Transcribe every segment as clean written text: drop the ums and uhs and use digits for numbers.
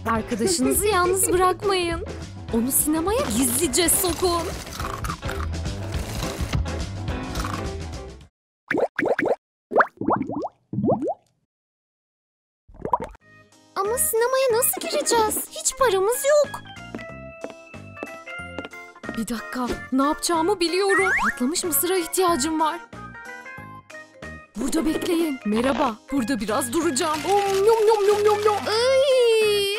Arkadaşınızı yalnız bırakmayın. Onu sinemaya gizlice sokun. Ama sinemaya nasıl gireceğiz? Hiç paramız yok. Bir dakika, ne yapacağımı biliyorum. Patlamış mısıra ihtiyacım var. Burada bekleyin. Merhaba, burada biraz duracağım. Yum yum yum yum yum. Ay!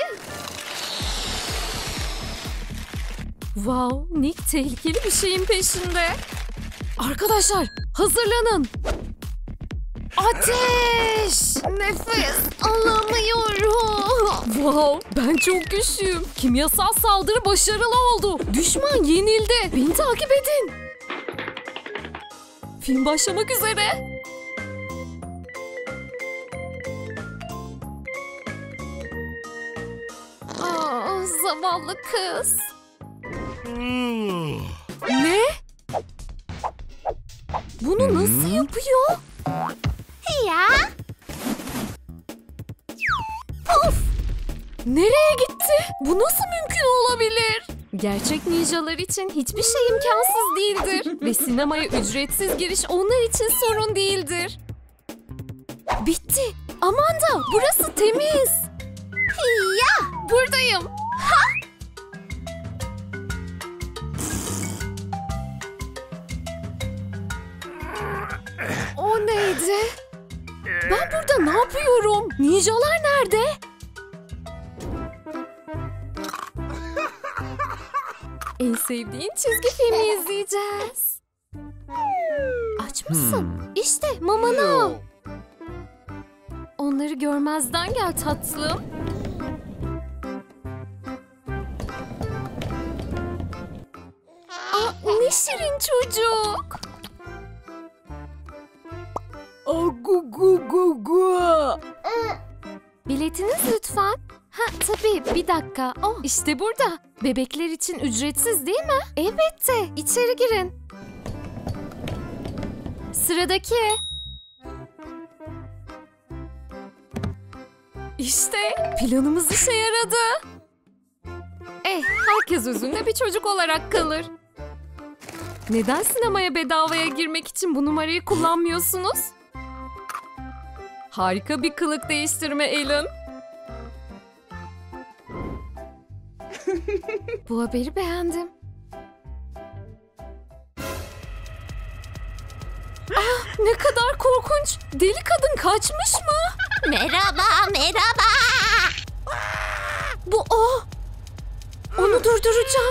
Wow, Nick tehlikeli bir şeyin peşinde. Arkadaşlar, hazırlanın. Ateş! Nefes alamıyorum. Wow, ben çok güçlüyüm. Kimyasal saldırı başarılı oldu. Düşman yenildi. Beni takip edin. Film başlamak üzere. Aa, zavallı kız. Ne? Bunu nasıl yapıyor? Ya. Of! Nereye gitti? Bu nasıl mümkün olabilir? Gerçek ninjalar için hiçbir şey imkansız değildir. Ve sinemaya ücretsiz giriş onlar için sorun değildir. Bitti. Amanda, burası temiz. Ya, buradayım. Ha! O neydi? Ben burada ne yapıyorum? Ninjalar nerede? En sevdiğin çizgi filmi izleyeceğiz. Aç mısın? İşte mamanı al. Onları görmezden gel tatlım. Aa, ne şirin çocuk. Biletiniz lütfen. Ha tabii, bir dakika. Oh, işte burada. Bebekler için ücretsiz değil mi? Elbette. İçeri girin. Sıradaki. İşte planımız işe yaradı. Herkes özünde bir çocuk olarak kalır. Neden sinemaya bedavaya girmek için bu numarayı kullanmıyorsunuz? Harika bir kılık değiştirme Alan. Bu haberi beğendim. Ah, ne kadar korkunç. Deli kadın kaçmış mı? Merhaba, merhaba. Bu o. Onu durduracağım.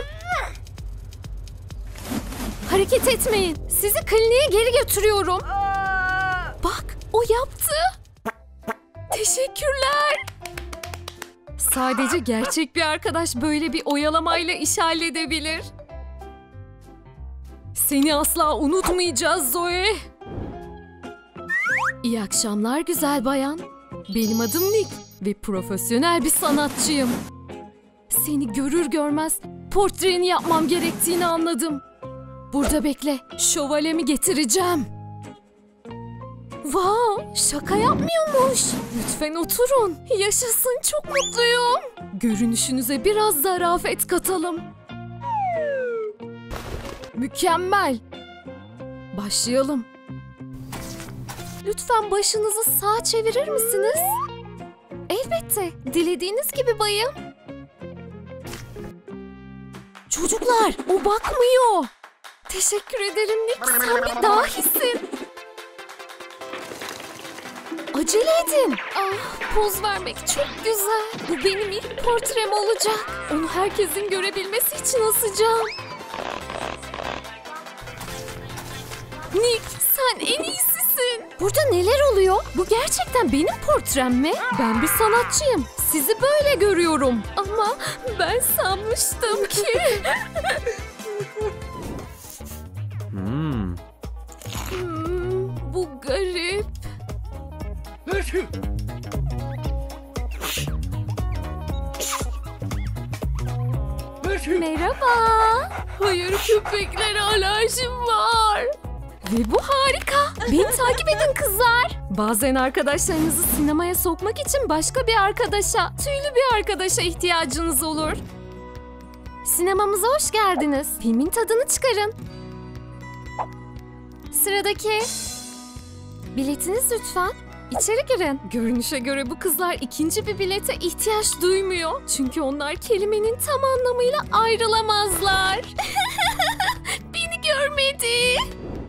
Hareket etmeyin. Sizi kliniğe geri götürüyorum. Bak, o yaptı. Teşekkürler. Sadece gerçek bir arkadaş böyle bir oyalamayla iş halledebilir. Seni asla unutmayacağız Zoe. İyi akşamlar güzel bayan. Benim adım Nick ve profesyonel bir sanatçıyım. Seni görür görmez portreni yapmam gerektiğini anladım. Burada bekle, şövalyemi getireceğim. Wow, şaka yapmıyormuş. Lütfen oturun. Yaşasın, çok mutluyum. Görünüşünüze biraz zarafet katalım. Mükemmel. Başlayalım. Lütfen başınızı sağa çevirir misiniz? Elbette, dilediğiniz gibi bayım. Çocuklar, o bakmıyor. Teşekkür ederim Nick, sen bir dahisin. Acele edin. Ah, poz vermek çok güzel. Bu benim ilk portrem olacak. Onu herkesin görebilmesi için asacağım. Nick, sen en iyisisin. Burada neler oluyor? Bu gerçekten benim portrem mi? Ben bir sanatçıyım. Sizi böyle görüyorum. Ama ben sanmıştım ki... Bu garip. Merhaba. Hayır, köpeklere alerjim var. Ve bu harika. Beni takip edin kızlar. Bazen arkadaşlarınızı sinemaya sokmak için başka bir arkadaşa, tüylü bir arkadaşa ihtiyacınız olur. Sinemamıza hoş geldiniz. Filmin tadını çıkarın. Sıradaki. Biletiniz lütfen. İçeri girin. Görünüşe göre bu kızlar ikinci bir bilete ihtiyaç duymuyor. Çünkü onlar kelimenin tam anlamıyla ayrılamazlar. Beni görmedi.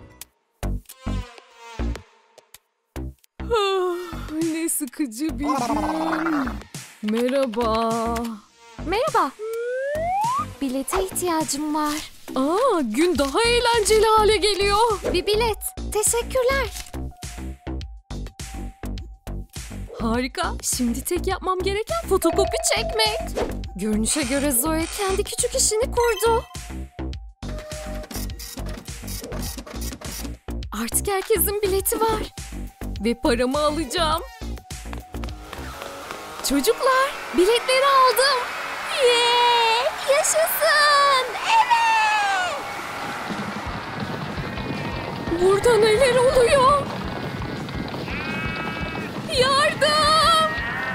Ne sıkıcı bir gün. Merhaba. Merhaba. Bilete ihtiyacım var. Gün daha eğlenceli hale geliyor. Bir bilet. Teşekkürler. Harika. Şimdi tek yapmam gereken fotokopi çekmek. Görünüşe göre Zoe kendi küçük işini kurdu. Artık herkesin bileti var. Ve paramı alacağım. Çocuklar, biletleri aldım. Yeah, yaşasın. Evet. Burada neler oluyor? Yardım!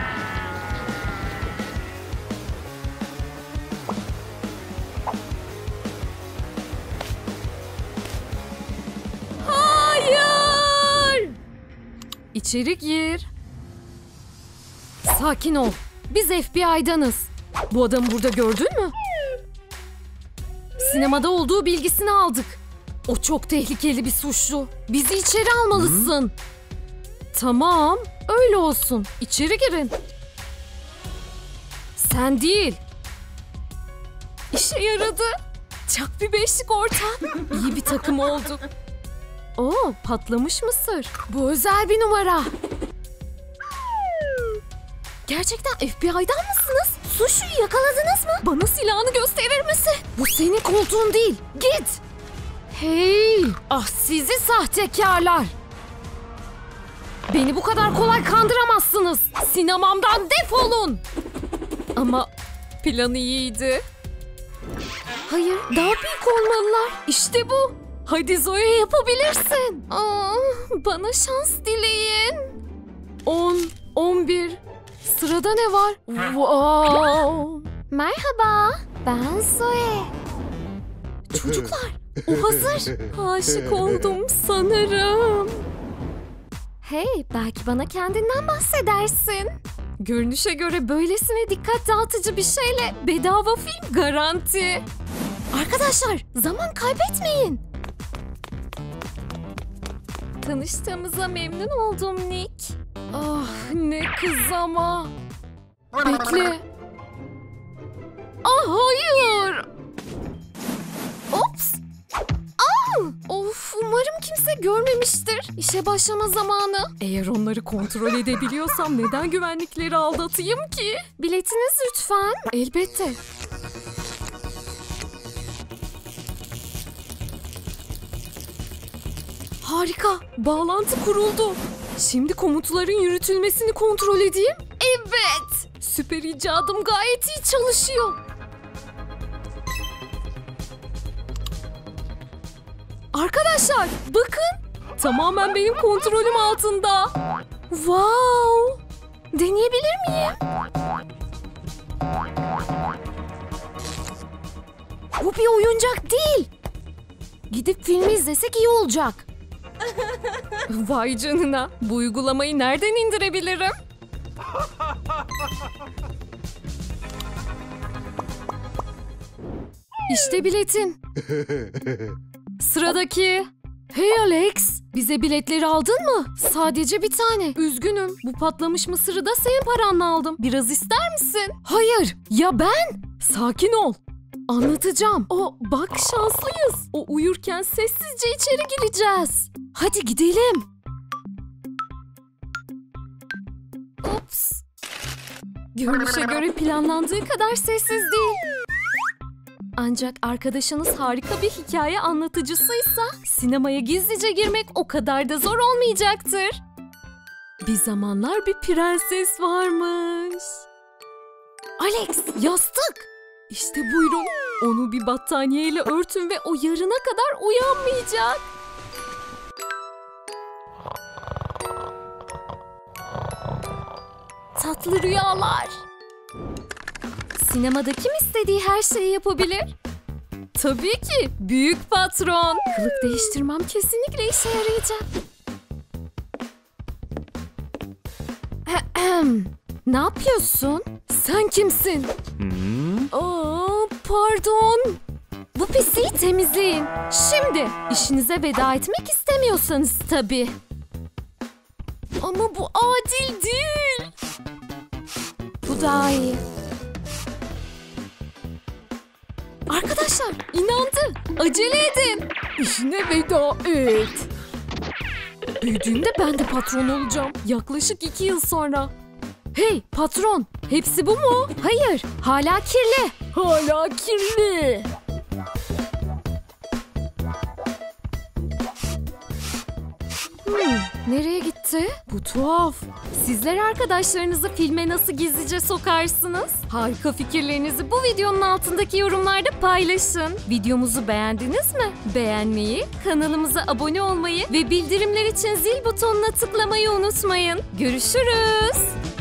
Hayır! İçeri gir. Sakin ol. Biz FBI'danız. Bu adamı burada gördün mü? Sinemada olduğu bilgisini aldık. O çok tehlikeli bir suçlu. Bizi içeri almalısın. Tamam, öyle olsun. İçeri girin. Sen değil. İşe yaradı. Çak bir beşlik ortam. İyi bir takım olduk. Oo, patlamış mısır. Bu özel bir numara. Gerçekten FBI'dan mısınız? Suçluyu yakaladınız mı? Bana silahını gösterir misin? Bu senin koltuğun değil. Git. Hey! Ah sizi sahtekarlar. Beni bu kadar kolay kandıramazsınız. Sinemamdan defolun. Ama plan iyiydi. Hayır, daha büyük olmalılar. İşte bu. Hadi Zoe yapabilirsin. Bana şans dileyin. 10, 11. Sırada ne var? Wow. Merhaba, ben Zoe. Çocuklar, o hazır. Aşık oldum sanırım. Hey, belki bana kendinden bahsedersin. Görünüşe göre böylesine dikkat dağıtıcı bir şeyle bedava film garanti. Arkadaşlar, zaman kaybetmeyin. Tanıştığımıza memnun oldum Nick. Ah, ne kız ama. Bekle. Ah, hayır. Ops. Of, umarım kimse görmemiştir. İşe başlama zamanı. Eğer onları kontrol edebiliyorsam neden güvenlikleri aldatayım ki? Biletiniz lütfen. Elbette. Harika. Bağlantı kuruldu. Şimdi komutların yürütülmesini kontrol edeyim. Evet. Süper icadım gayet iyi çalışıyor. Arkadaşlar bakın. Tamamen benim kontrolüm altında. Wow. Deneyebilir miyim? Bu bir oyuncak değil. Gidip filmi izlesek iyi olacak. Vay canına. Bu uygulamayı nereden indirebilirim? İşte biletin. Sıradaki. Hey Alex, bize biletleri aldın mı? Sadece bir tane. Üzgünüm, bu patlamış mısırı da senin paranla aldım. Biraz ister misin? Hayır, ya ben? Sakin ol. Anlatacağım. Bak şanslıyız. O uyurken sessizce içeri gireceğiz. Hadi gidelim. Ups. Görünüşe göre planlandığı kadar sessiz değil. Ancak arkadaşınız harika bir hikaye anlatıcısıysa sinemaya gizlice girmek o kadar da zor olmayacaktır. Bir zamanlar bir prenses varmış. Alex, yastık. İşte buyurun. Onu bir battaniyeyle örtün ve o yarına kadar uyanmayacak. tatlı rüyalar. Sinemada kim istediği her şeyi yapabilir? Tabii ki büyük patron. Kılık değiştirmem kesinlikle işe yarayacak. Ne yapıyorsun? Sen kimsin? Aa, pardon. Bu pisliği temizleyin. Şimdi işinize veda etmek istemiyorsanız tabii. Ama bu adil değil. Bu daha iyi. Arkadaşlar inandı. Acele edin. İşine veda et. Büyüdüğümde ben de patron olacağım. Yaklaşık 2 yıl sonra. Hey patron, hepsi bu mu? Hayır, hala kirli. Hala kirli. Nereye gitti? Bu tuhaf. Sizler arkadaşlarınızı filme nasıl gizlice sokarsınız? Harika fikirlerinizi bu videonun altındaki yorumlarda paylaşın. Videomuzu beğendiniz mi? Beğenmeyi, kanalımıza abone olmayı ve bildirimler için zil butonuna tıklamayı unutmayın. Görüşürüz.